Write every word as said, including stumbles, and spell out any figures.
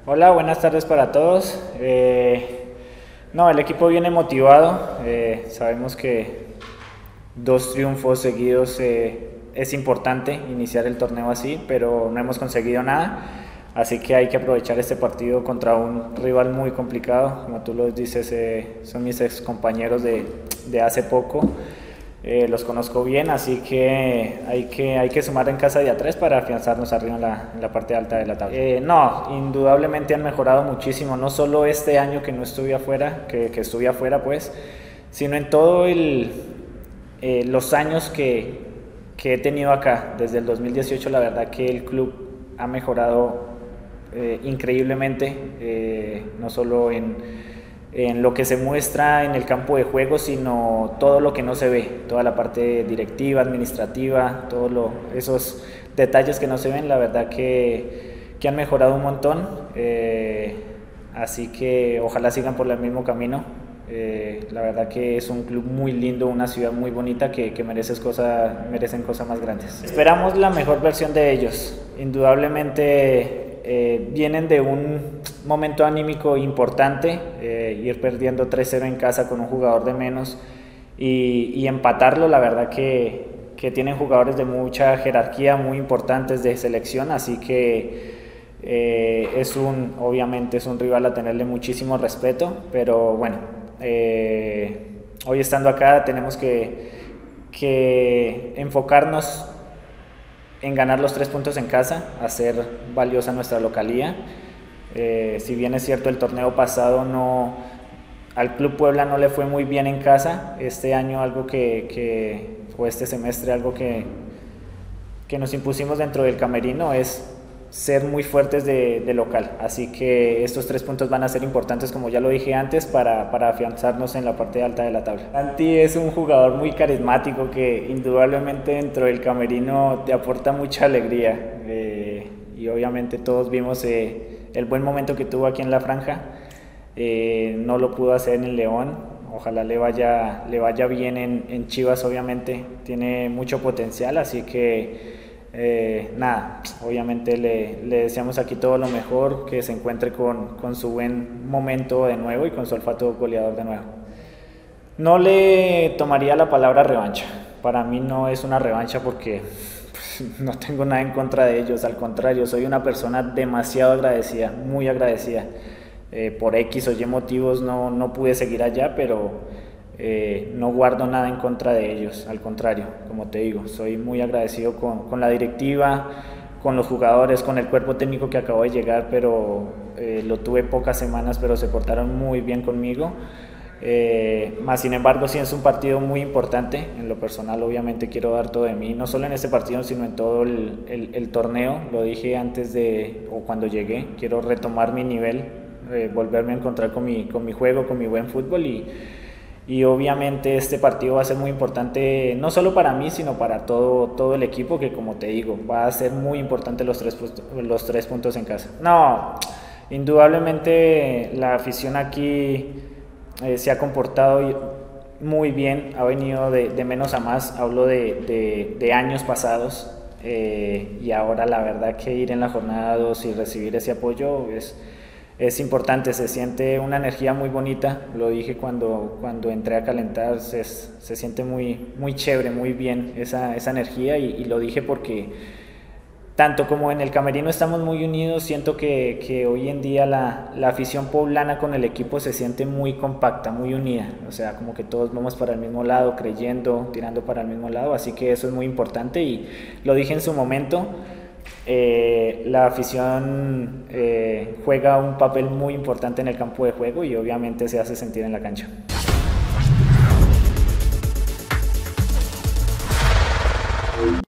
Hola, buenas tardes para todos. Eh, no, el equipo viene motivado. Eh, sabemos que dos triunfos seguidos eh, es importante iniciar el torneo así, pero no hemos conseguido nada. Así que hay que aprovechar este partido contra un rival muy complicado. Como tú lo dices, eh, son mis ex compañeros de, de hace poco. Eh, los conozco bien, así que hay que, hay que sumar en casa de a tres para afianzarnos arriba en la, en la parte alta de la tabla. Eh, no, indudablemente han mejorado muchísimo, no solo este año que no estuve afuera, que, que estuve afuera pues, sino en todo el, eh, los años que, que he tenido acá. Desde el dos mil dieciocho la verdad que el club ha mejorado eh, increíblemente, eh, no solo en en lo que se muestra en el campo de juego, sino todo lo que no se ve, toda la parte directiva, administrativa, todos esos detalles que no se ven, la verdad que, que han mejorado un montón, eh, así que ojalá sigan por el mismo camino. Eh, la verdad que es un club muy lindo, una ciudad muy bonita que, que mereces cosa, merecen cosas más grandes. Esperamos la mejor versión de ellos, indudablemente. Eh, vienen de un momento anímico importante, eh, ir perdiendo tres cero en casa con un jugador de menos y, y empatarlo, la verdad que, que tienen jugadores de mucha jerarquía, muy importantes de selección, así que eh, es un, obviamente es un rival a tenerle muchísimo respeto, pero bueno, eh, hoy estando acá tenemos que, que enfocarnos en ganar los tres puntos en casa, hacer valiosa nuestra localía. Eh, si bien es cierto el torneo pasado no, al Club Puebla no le fue muy bien en casa, este año algo que, que o este semestre algo que, que nos impusimos dentro del camerino es ser muy fuertes de, de local, así que estos tres puntos van a ser importantes, como ya lo dije antes, para, para afianzarnos en la parte alta de la tabla. Santi es un jugador muy carismático que indudablemente dentro del camerino te aporta mucha alegría, eh, y obviamente todos vimos eh, el buen momento que tuvo aquí en la franja. Eh, no lo pudo hacer en el León, ojalá le vaya, le vaya bien en, en Chivas, obviamente tiene mucho potencial, así que Eh, nada, obviamente le, le deseamos aquí todo lo mejor, que se encuentre con, con su buen momento de nuevo y con su olfato goleador de nuevo. No le tomaría la palabra revancha, para mí no es una revancha porque pues, no tengo nada en contra de ellos, al contrario, soy una persona demasiado agradecida, muy agradecida. Eh, por X o Y motivos no, no pude seguir allá, pero Eh, no guardo nada en contra de ellos, al contrario, como te digo, soy muy agradecido con, con la directiva, con los jugadores, con el cuerpo técnico que acabó de llegar, pero eh, lo tuve pocas semanas, pero se portaron muy bien conmigo. Eh, más sin embargo, sí es un partido muy importante. En lo personal, obviamente, quiero dar todo de mí, no solo en este partido, sino en todo el, el, el torneo. Lo dije antes de, o cuando llegué, quiero retomar mi nivel, eh, volverme a encontrar con mi, con mi juego, con mi buen fútbol y Y obviamente este partido va a ser muy importante, no solo para mí, sino para todo, todo el equipo, que como te digo, va a ser muy importante los tres, los tres puntos en casa. No, indudablemente la afición aquí eh, se ha comportado muy bien, ha venido de, de menos a más, hablo de, de, de años pasados, eh, y ahora la verdad que ir en la jornada dos y recibir ese apoyo es... Es importante, se siente una energía muy bonita, lo dije cuando, cuando entré a calentar, se, se siente muy, muy chévere, muy bien esa, esa energía y, y lo dije porque tanto como en el camerino estamos muy unidos, siento que, que hoy en día la, la afición poblana con el equipo se siente muy compacta, muy unida, o sea, como que todos vamos para el mismo lado, creyendo, tirando para el mismo lado, así que eso es muy importante y lo dije en su momento. Eh, la afición eh, juega un papel muy importante en el campo de juego y obviamente se hace sentir en la cancha.